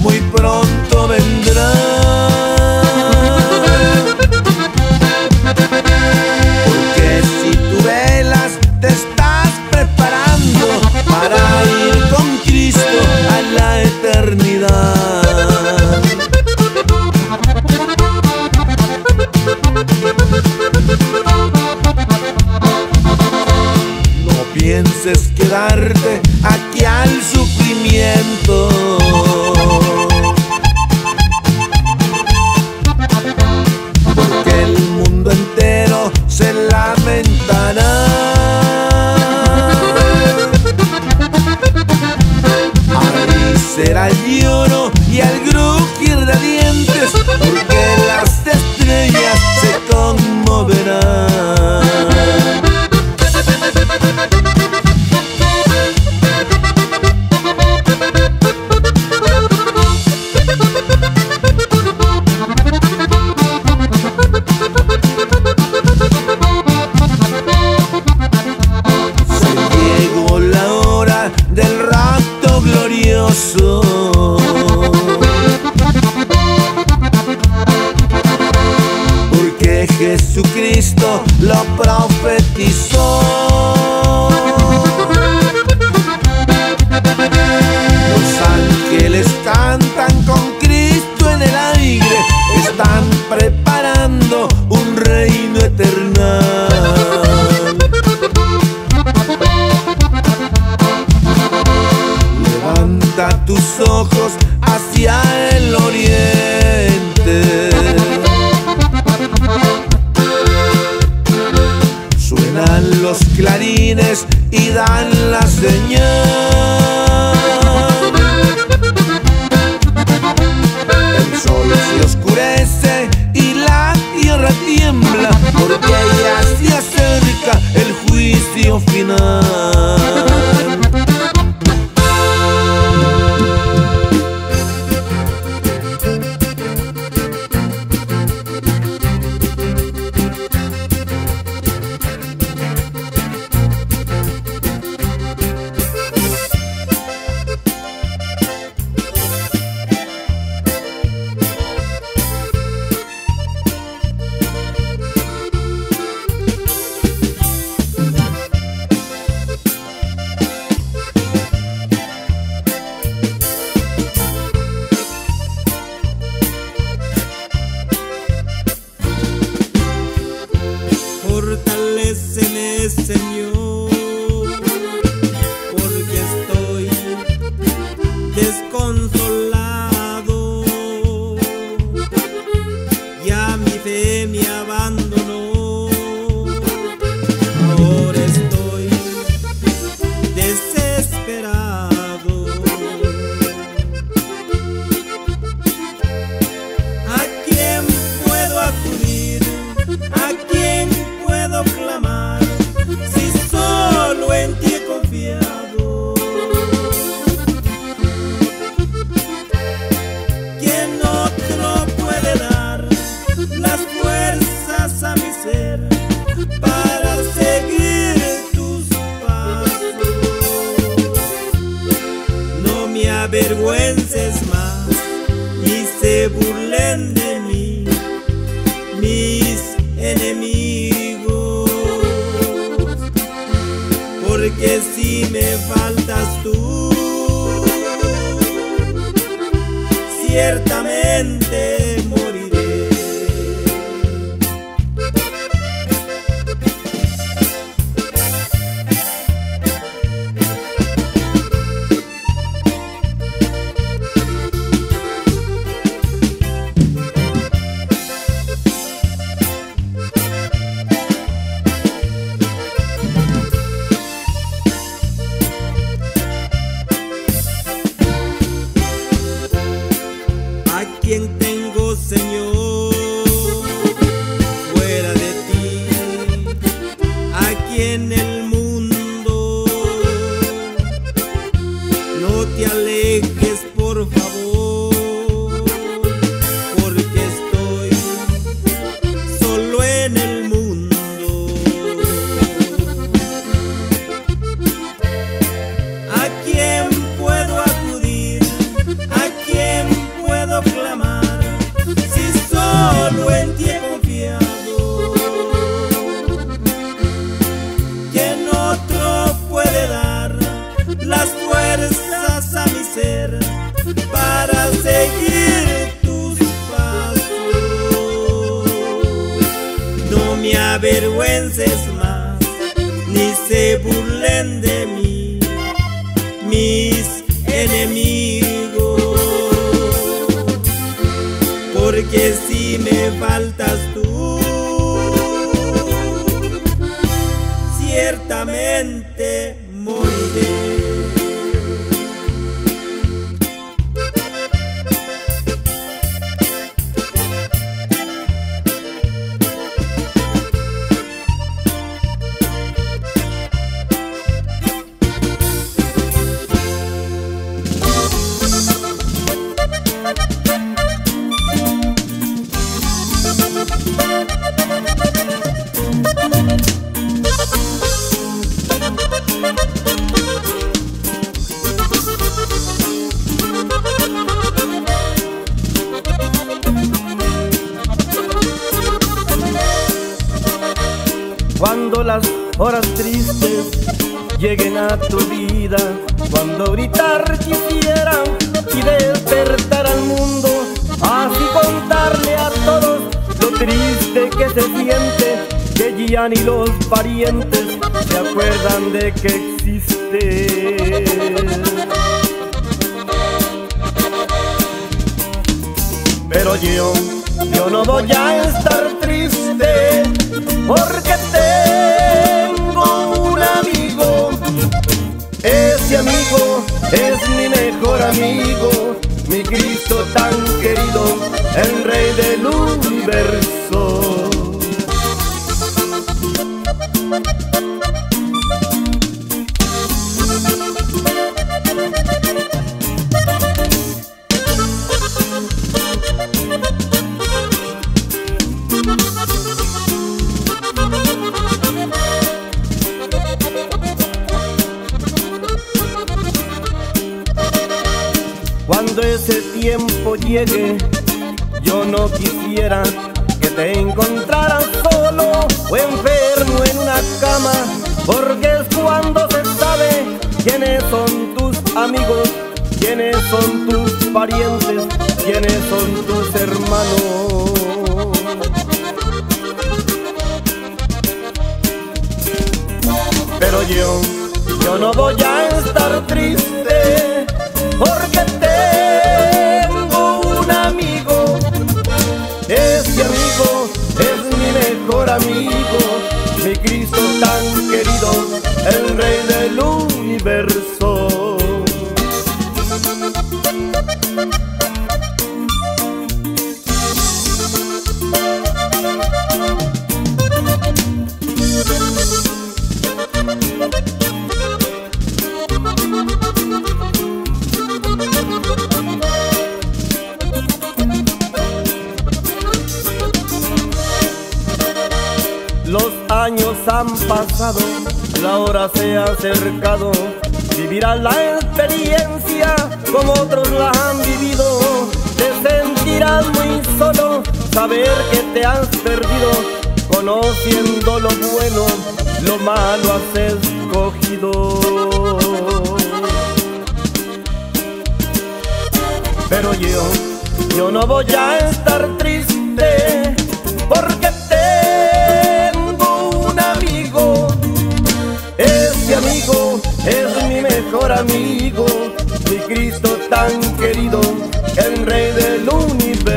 muy pronto vendrá. Porque si tú velas te estás preparando para ir con Cristo a la eternidad. No pienses quedarte aquí al sufrimiento, porque el mundo entero se lamentará. Ahí será el lloro y el crujir de dientes, porque las estrellas se conmoverán. Del rapto glorioso, porque Jesucristo lo profetizó. Los ángeles cantan con Cristo en el aire, están preparando un reino eterno. Levanta tus ojos hacia el oriente. Suenan los clarines y dan la señal. El sol se oscurece y la tierra tiembla, porque ya se acerca el juicio final. Fortaléceme, Señor, porque estoy desconsolado. Ya mi fe me abandonó, ahora estoy desesperado. ¿A quién puedo acudir? ¿A quién puedo clamar si solo en ti he confiado? ¿Quién otro puede dar las fuerzas a mi ser para seguir tus pasos? No me avergüences más y se burlen de mí mis enemigos, porque si me faltas tú, ciertamente moriré. ¿Quién tengo, Señor, fuera de ti? Aquí en el mundo, no te alejes, por favor, porque estoy solo en el mundo. ¿A quién puedo acudir? ¿A quién porque si me faltas tú, ciertamente moriré. Cuando las horas tristes lleguen a tu vida, cuando gritar quisiera y despertar al mundo, así contarle a todos lo triste que se siente, que ya ni los parientes se acuerdan de que existe. Pero yo no voy a estar triste, porque tengo un amigo. Ese amigo es mi mejor amigo, mi Cristo tan querido, el Rey del universo. Cuando ese tiempo llegue, yo no quisiera que te encontraras solo o enfermo en una cama, porque es cuando se sabe quiénes son tus amigos, quiénes son tus parientes, quiénes son tus hermanos. Pero yo no voy a estar triste, porque tengo un amigo. Ese amigo es mi mejor amigo, mi Cristo tan querido, el Rey del universo. Los años han pasado, la hora se ha acercado, vivirás la experiencia como otros la han vivido. Te sentirás muy solo, saber que te has perdido, conociendo lo bueno, lo malo has escogido. Pero yo no voy a estar triste, porque tengo un amigo. Ese amigo es mi mejor amigo, mi Cristo tan querido, el Rey del universo.